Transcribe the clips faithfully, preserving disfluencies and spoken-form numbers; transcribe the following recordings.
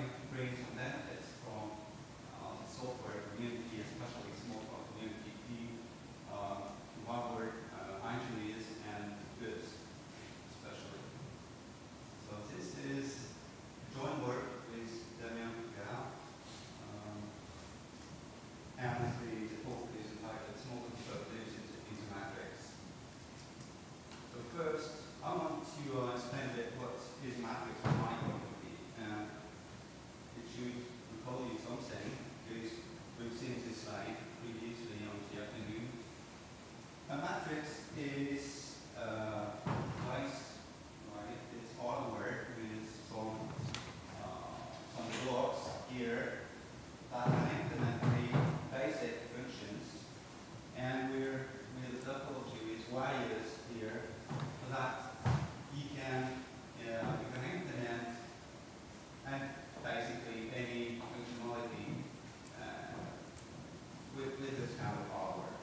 trying to bring some benefits from uh, the software community, especially small community, to uh, one word, uh, engineers and goods, especially. So this is joint work with Damien Picard, um, and the, the talk is entitled Small Conservatives into into Matrix. So first, I want to uh, explain a bit what is matrix from my point of view. And it should recall you something, because we've seen this slide previously on the afternoon. A matrix is uh, device, right? It's hardware with some, uh, some blocks here that can implement three basic functions. And we're with the topology with wires here so that you can uh, you can implement and basically any functionality uh, with, with this kind of hardware.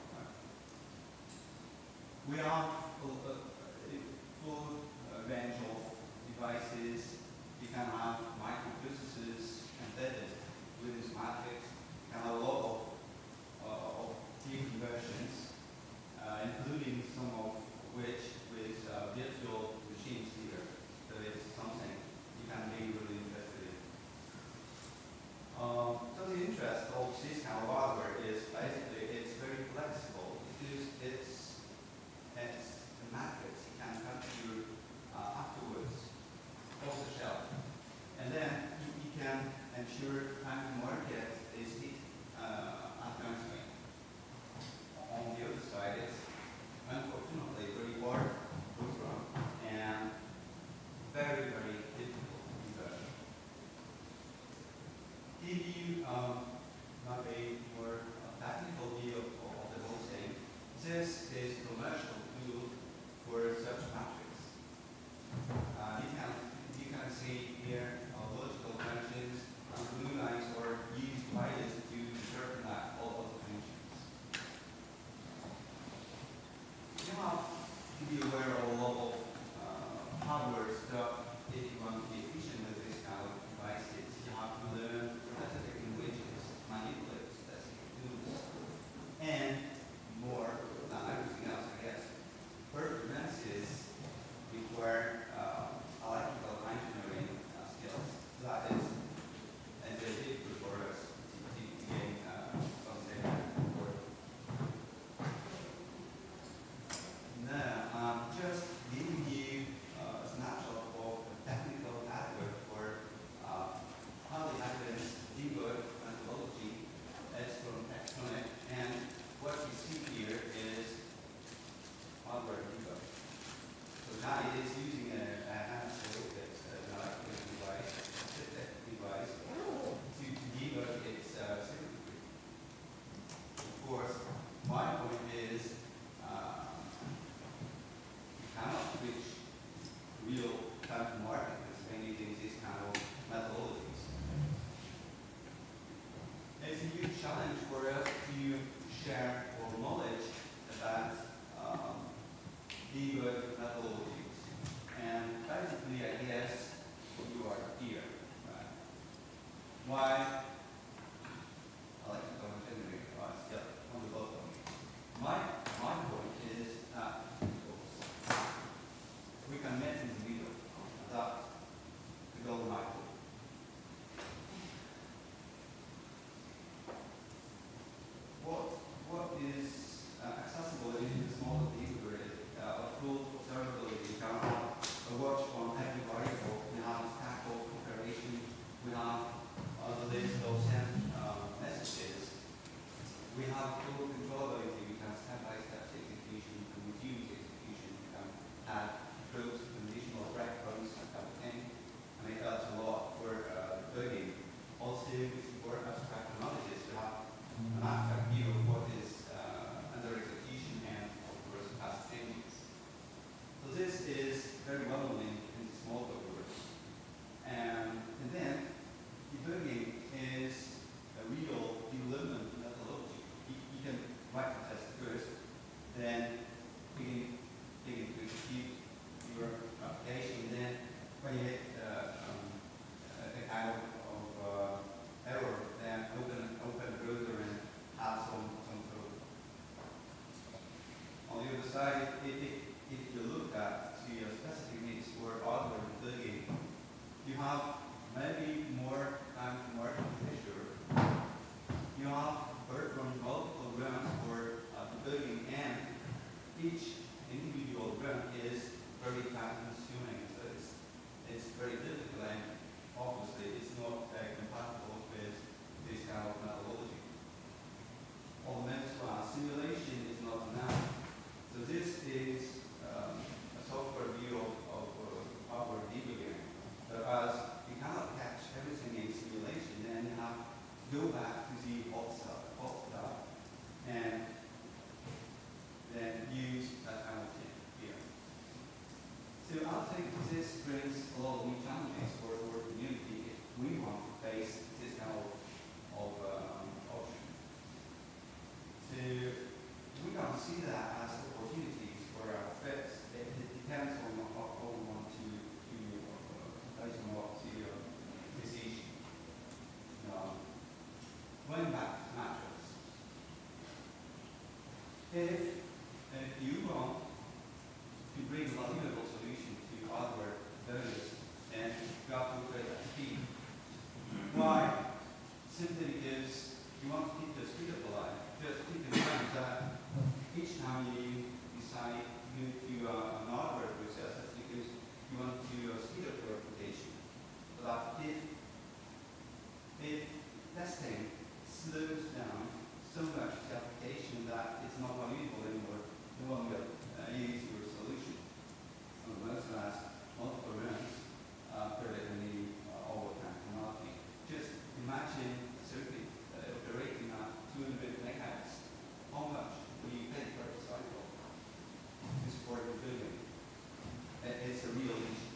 We have a, a, a full uh, range of devices. You can have microprocessors embedded with this matrix. You can have a lot of, uh, of different versions, uh, including some of which with uh, virtual machines here. So it's something you can be really interested in. Um, so the interest of this kind of hardware is basically it's very flexible because it's it's a matrix you can configure uh, afterwards off the shelf. And then you, you can ensure time to market is hit uh, at gunpoint. On the other side, it's unfortunately very hard program and very, very difficult to convert. Give you um, not a more uh, technical view of, of the whole thing. This is a commercial tool for such matrix. Uh, you can you can see here uh, logical functions and blue lines are used by this to determine that all of the functions. You have to be aware of a lot of uh, hardware stuff if you want to be efficient with this kind of devices. You have to learn specific languages, manipulate specific tools, and more than everything else, I guess. Performances require uh, electrical engineering uh, skills. So that is and very difficult for us to, to gain uh, something for. Now, um, just giving you uh, a snapshot of the technical hardware for uh, how the evidence debug methodology is from Tektronix, and what you see here is hardware debug. So now it is using a, a handheld, it's an electronic device, a chipset device, to, to debug its uh, circuitry. Of course, my point is uh, you cannot reach real time to market when using this kind of methodologies. It's a huge challenge for us to share our knowledge about um, debug methodologies. And basically, I guess you are here. Right? Why? Electrical engineering, right? Still on the bottom. My my point is that we can meet in the middle, adapt the golden apple. What what is uh, accessible in the smaller debugger is uh, a full observability. You can have a watch on every variable. We have stack of operation. We have uh, the list maybe more time to market pressure. You have heard from multiple runs for uh, debugging, and each individual run is very time consuming. So it's, it's very difficult, and obviously it's not uh, compatible with this kind of methodology. On the next one, simulation is not enough. So this is um, a software view of, of uh, our debugging. Whereas you cannot catch everything in simulation, then you have to go back to the hot stuff, hot stuff and then use that kind of thing here. So I think this brings a lot of new challenges for our community if we want to face this kind of, of um, option. So we don't see that as opportunities for our fix. It, it depends on how, how we want to, to uh, face on what to uh, this issue. Um, going back to mattress. If, if you want to bring a valuable solution to hardware learners, then you have to create at speed. Why? Simply because you want to keep the speed up alive. Just keep in mind that each time you decide you to uh, an hardware process, that's because you want to uh, speed up your application. So that if, if testing slows down so much the application that it's not valuable anymore, no one will uh, use your solution. Unless it has multiple runs uh, per the uh, overtime penalty. Just imagine a circuit uh, operating at two hundred megahertz. How much will you pay per cycle to support the building? It, it's a real issue.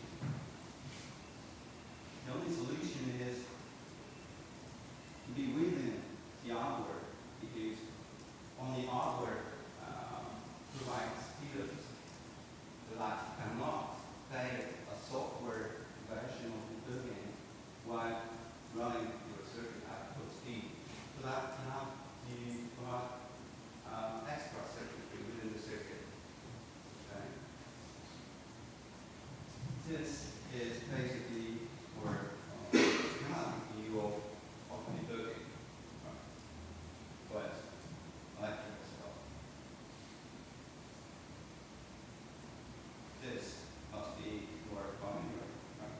The only solution is to be within the hardware, because only hardware um, provides speed that cannot pay a software version of the building while running your circuit at full speed. So that you have to provide um, extra circuitry within the circuit. Okay? This is basically for uh, schematic view of, of the building. But electrical stuff. This must be more familiar. Right?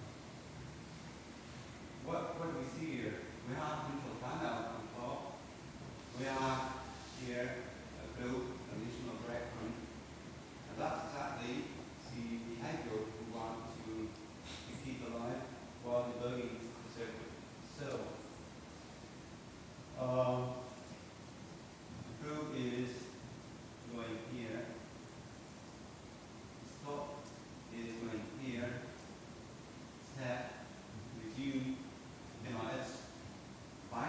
What, what do we see here? We have control panel on top. We have here a group, additional breadcrumb. And that's exactly the behavior we want to, to keep alive while debugging the circuit. So, um, the group is going here. Stop is going here. Step, resume, M I S,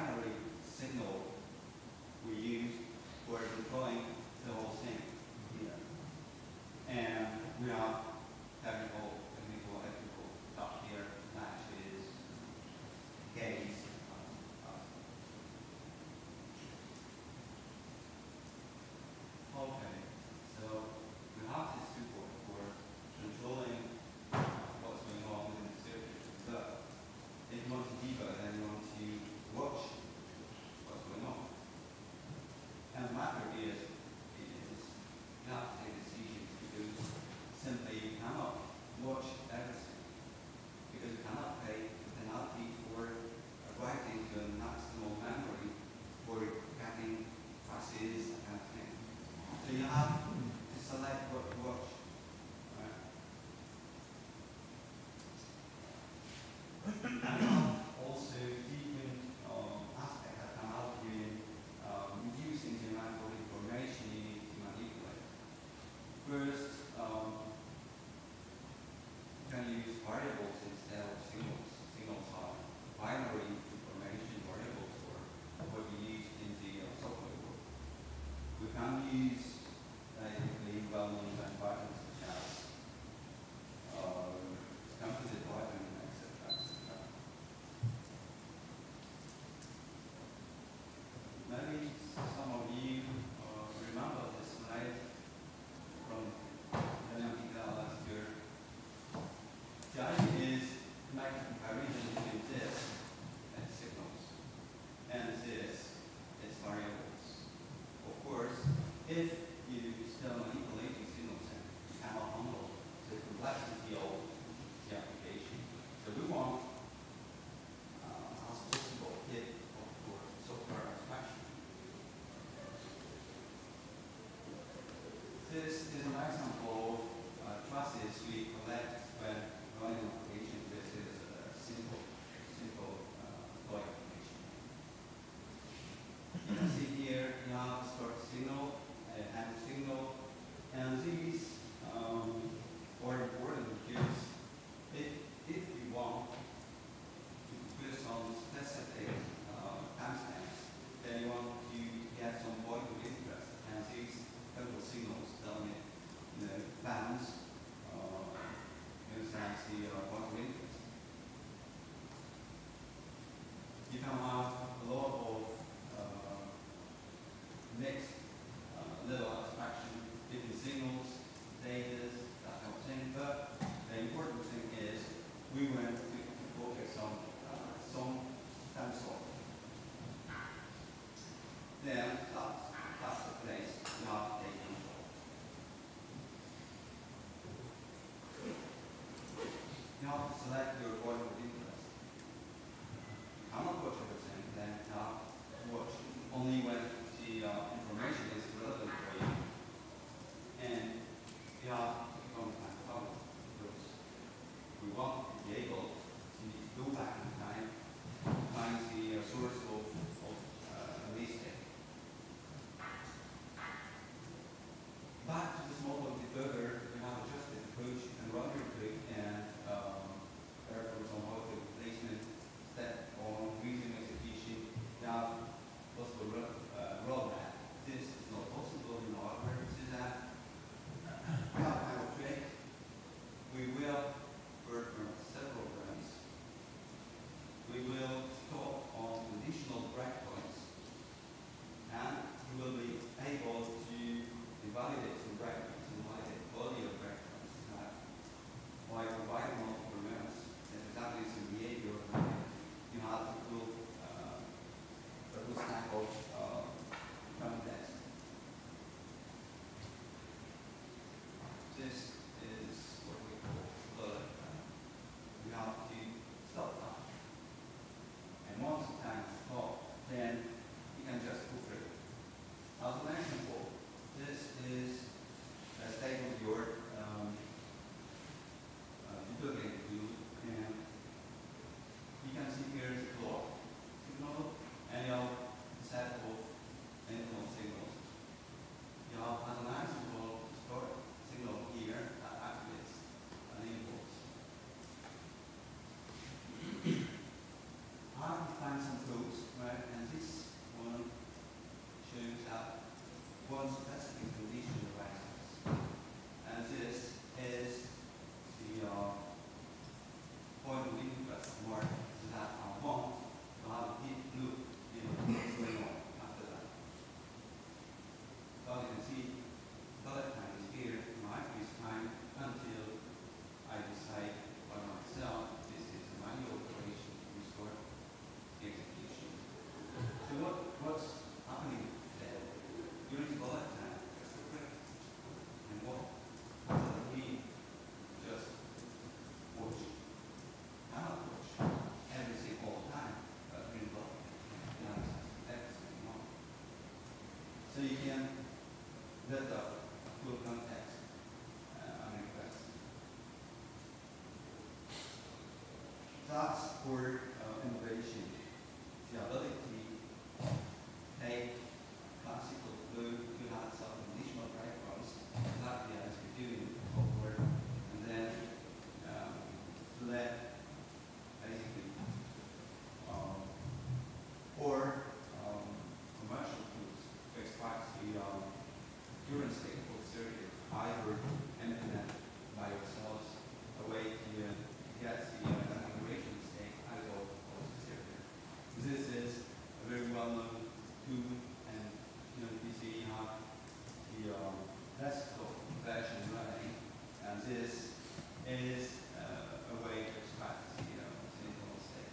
for uh, innovation, the ability to take classical blue to have some additional breadcrumbs, exactly as we do in software, and then um, let basically um, or um, commercial tools to extract the um, current state of the circuit, either implement by yourselves a way to uh, get the uh, configuration state out of, of the circuit. This is a very well-known tool, and you know, you see you have the um, desktop version running, and this is uh, a way to extract the uh, signal state.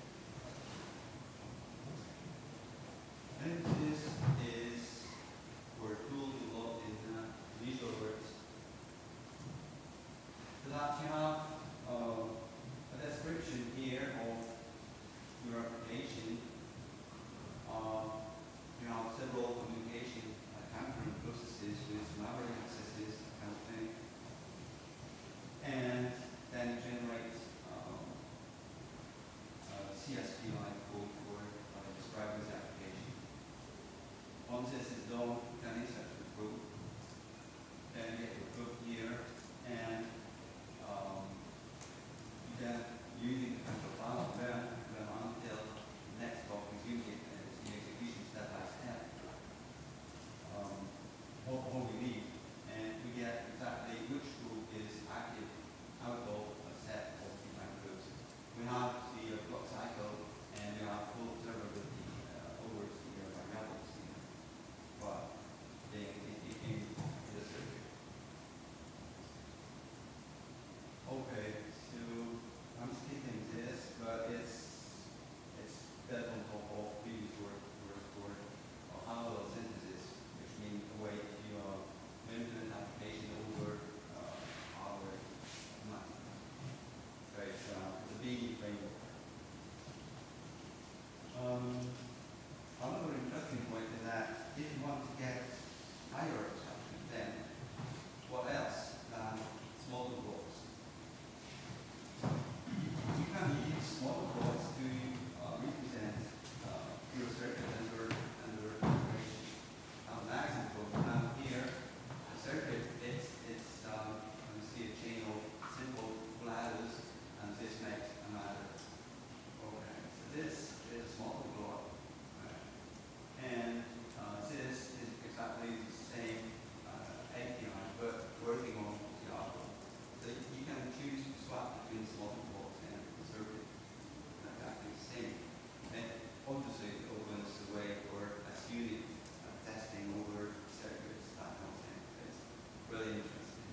And this is for a tool developed in uh, VisualWorks. So that you have uh, a description here of your application. Uh, you have several communication uh, concurrent processes with memory accesses, that kind of thing. And then you generate um, uh, C S V-like code for uh, describing the application. Once this is done, you can insert the code. Then you get your code here, and um, you can, using the control file, run, run until the next block is used, and it's the execution step by step. Um, what, what we need, and we get exactly which group is active out of a set of different groups. We have the uh, clock cycle, and we have full observability uh, over the uh, variables here, but they in, in, in the circuit. Okay, so I'm skipping this, but it's it's built on top of previous work work for uh, parallel synthesis, which means a way to uh, implement application over uh, our mind. So it's, uh, it's a big framework. Um, another interesting point is that if you want to get higher abstraction, then what else than smaller blocks? You can use smaller blocks to uh, represent uh, your circuit under under operation. Now, an example, now here, the circuit, it's it's um, you see a chain of simple ladders, and this makes a ladder. Okay, so this is a smaller block, right? And uh, this is exactly the same uh, A P I, but working on the output. So you can choose to swap between smaller blocks and the circuit. Exactly the same. And obviously it opens the way for a unit uh, testing over circuits, that kind of thing. It's really interesting.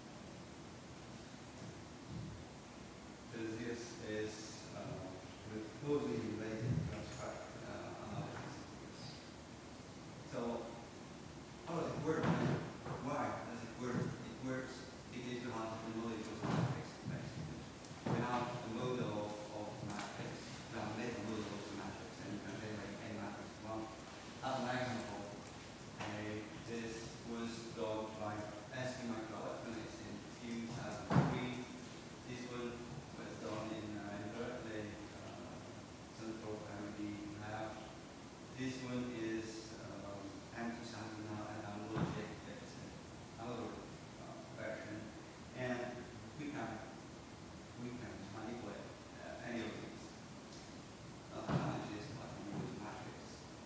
Because this is uh, closely related to abstract uh, analysis. So how does it work? Why does it work? It works because you have the knowledge of the matrix, basically. We have a model of, of the matrix. We have made a model of the matrix, and you can generate any matrix you want. As an example, uh, this was done by S T Microelectronics in two thousand three. This one was done in, uh, in Berkeley, uh, Central R and D Lab. This one is um, M two thousand nine and Logic. It's another uh, version, and we can we can manipulate uh, any of these. Now, the challenge is what we use matrix.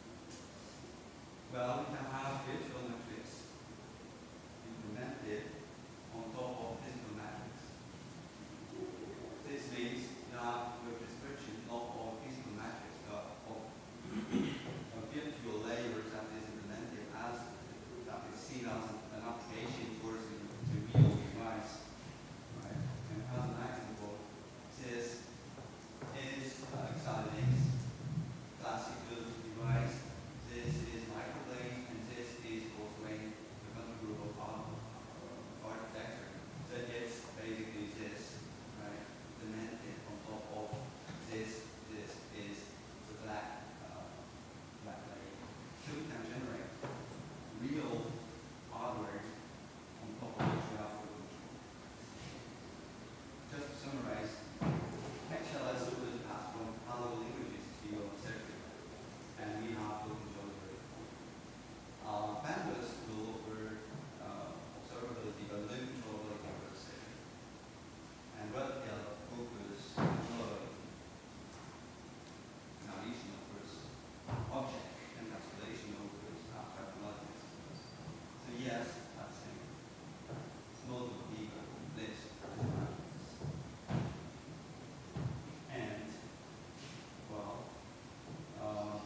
Well, we can have virtual matrix implemented on top of physical matrix. This means that your description not of physical matrix, but of a virtual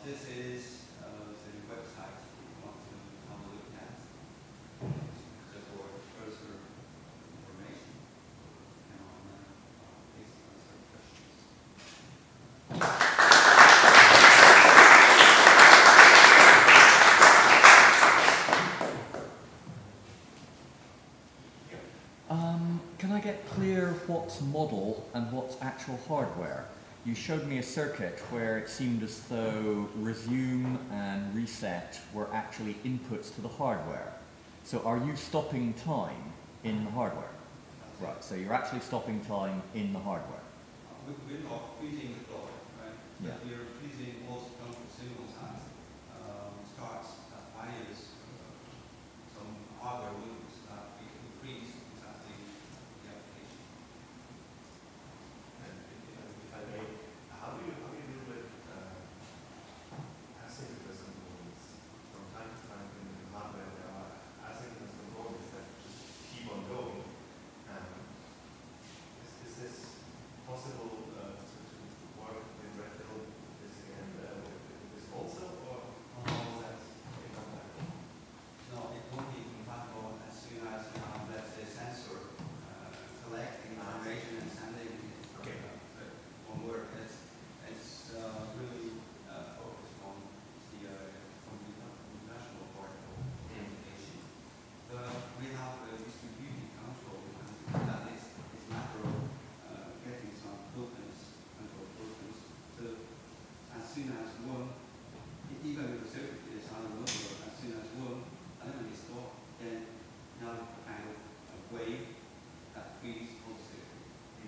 this is uh, the website if you want to have a look at. Just for further information. And on uh, please answer questions. Um, can I get clear what's model and what's actual hardware? You showed me a circuit where it seemed as though resume and reset were actually inputs to the hardware. So are you stopping time in the hardware? Right, so you're actually stopping time in the hardware. Uh, we- we're not freezing the clock, right? Yeah. But we're freezing most control signals at um, starts, that fires, uh, some hardware windows that we can freeze exactly the application. And if if I if I may, how do you how do you deal with uh, asynchronous components? From time to time in the hardware there are asynchronous components that just keep on going. Um, is, is this possible uh, to, to work with Red Hill this and uh, with, with this also, or how is that incompatible? No, it won't be compatible as soon as you have, let's say, sensor uh, collecting information and sending it. Okay. Uh, it won't work. It's, it's uh, really uh, focused on the uh, computa- computational part of communication. But we have a distributed control, and that is is a matter of uh, getting some tokens, control tokens. So as soon as one, e- even if the circuit is on the number, as soon as one element is stored, then you have a kind of a wave that feeds all the circuit.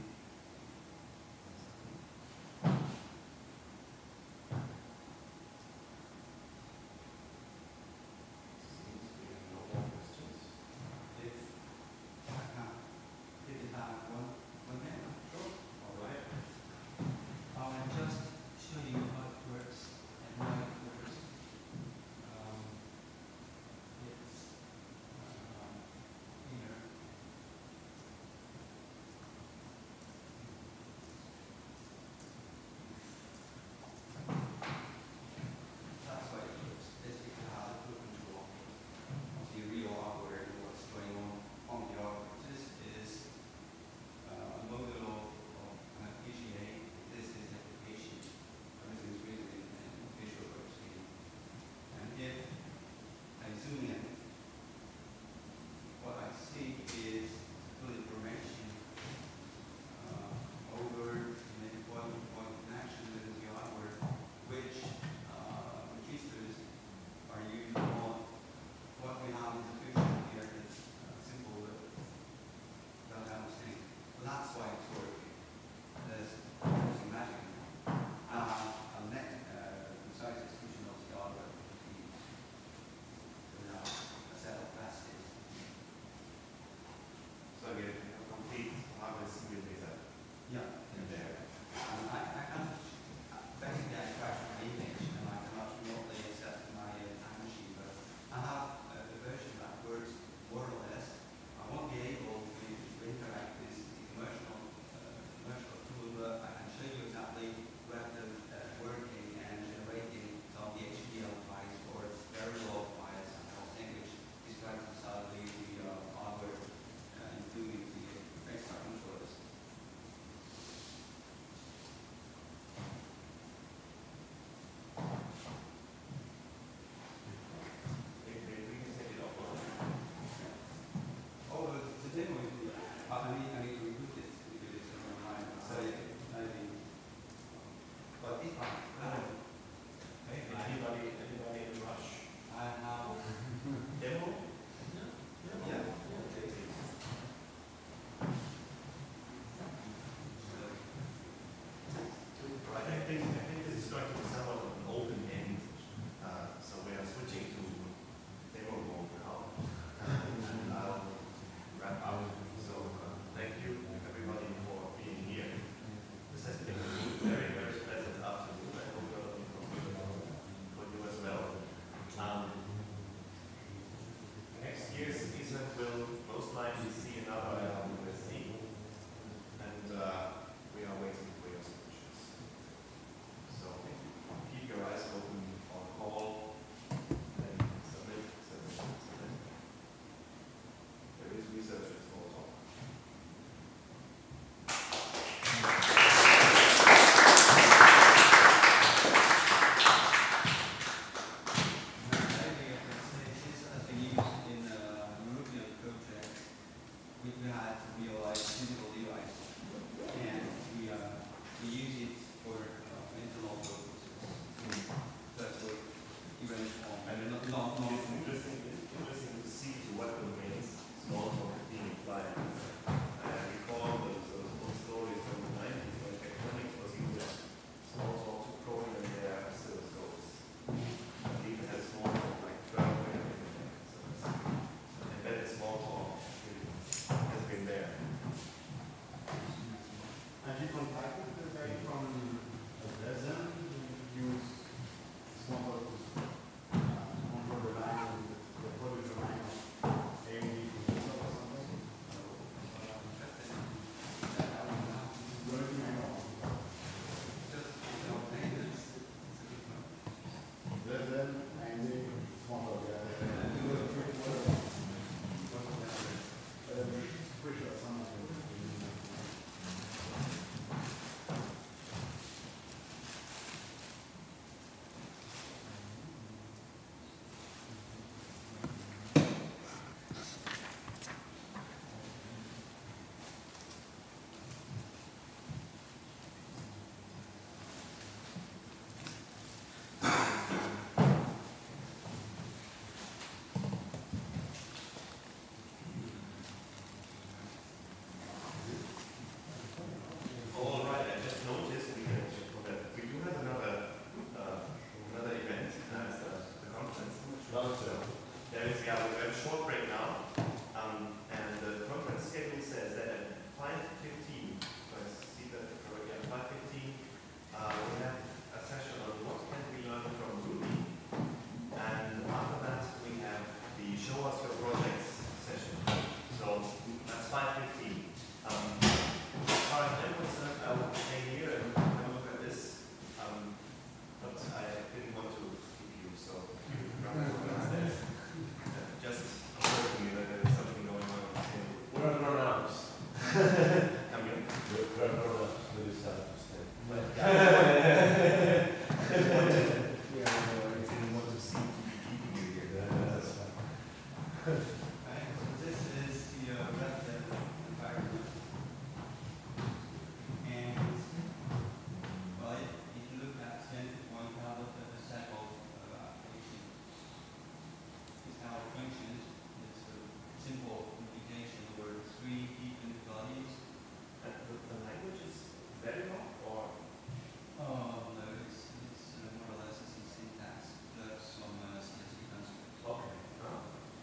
Seems we have no more questions. If I can, if you have one, one minute. Sure. All right. I'll just show you how it works and why it works. Um, it's um, here. There is, yeah, we have a short break now, um, and the conference schedule says that at five fifteen, so I see that correctly, at five fifteen, uh, we have a session on what can we learn from Ruby, and after that we have the show us your projects session. So that's five fifteen. Um, as far as I'm concerned, I would stay here and have a look at this, um, but I didn't want to keep you, so downstairs. Just occurred to me that there's something going on on the table. We're on grown-ups. Come in. We're we're grown-ups, we decided to stay. But I didn't want to seem to be keeping you here. That's fine. Right, so this is the uh, Red Hat environment. And, well, if if you look at Stanford one, you have a a set of uh, applications. This kind of functions, it's a simple communication over three different values. And the, the language is very long, or Oh, no, it's, it's uh, more or less the same syntax, plus some uh, C S V constructs. okay. Oh.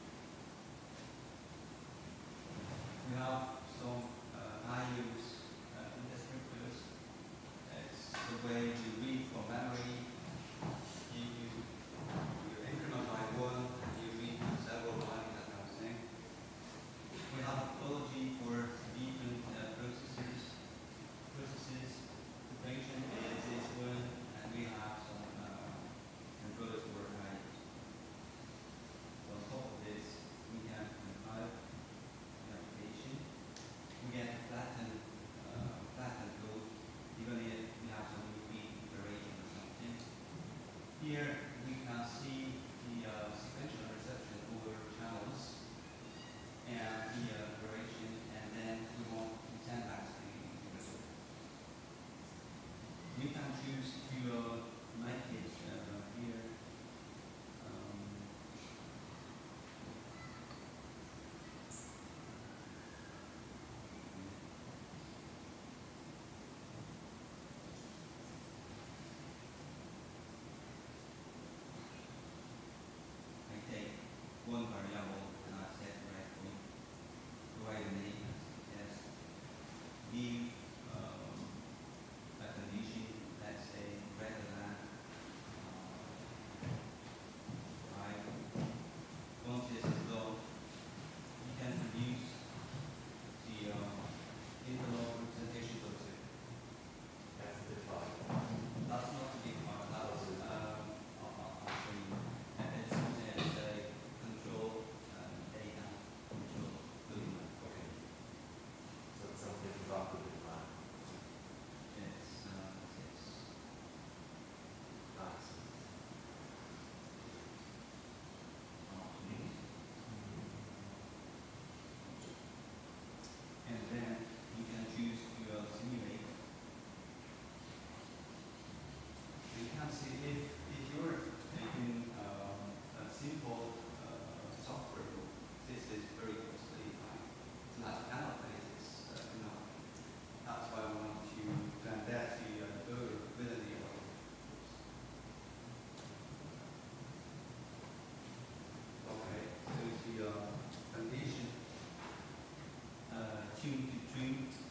We have some uh, I U S uh, descriptors. It's the way you read from memory. You, you, you increment by one, and you read several lines, that kind of thing. We have topology for different uh, processes. Processes. The function is this one, and we have some uh, controllers for I U S. On top of this, we can compile an application. We can flatten, uh, flatten code, even if we have some repeat iteration or something. Here we can see the uh, sequential reception over channels and the uh, iteration, and then we want to send back to the user. We can choose to uh, make it uh, here. Um, I take one variable and I set directly, provide a name as give um, a condition, let's say greater than uh, right. Once this is done, you can produce the uh, interlock representation of the That's the file. That's not the big part. That's um, I'll, I'll I'll show you. And it's something as a control um, data control building. Okay. So it's something about the design. It's uh, it's Nice. and then you can choose to uh, simulate. You can see if if you're taking um, a simple uh, software book, this is very costly. It's not cannot basis, uh, you know. That's why we want to plan that to uh, go within the other books. Okay, so the uh, foundation uh, tune to tune